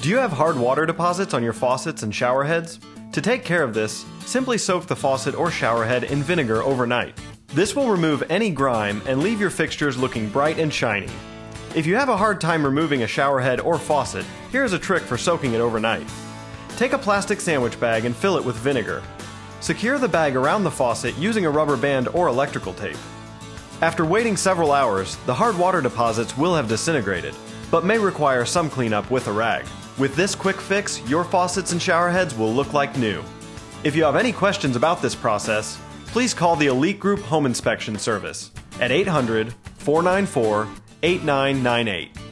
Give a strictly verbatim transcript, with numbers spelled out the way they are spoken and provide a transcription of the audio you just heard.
Do you have hard water deposits on your faucets and shower heads? To take care of this, simply soak the faucet or shower head in vinegar overnight. This will remove any grime and leave your fixtures looking bright and shiny. If you have a hard time removing a shower head or faucet, here's a trick for soaking it overnight. Take a plastic sandwich bag and fill it with vinegar. Secure the bag around the faucet using a rubber band or electrical tape. After waiting several hours, the hard water deposits will have disintegrated, but may require some cleanup with a rag. With this quick fix, your faucets and shower heads will look like new. If you have any questions about this process, please call the Elite Group Home Inspection Service at eight hundred, four nine four, eight nine nine eight.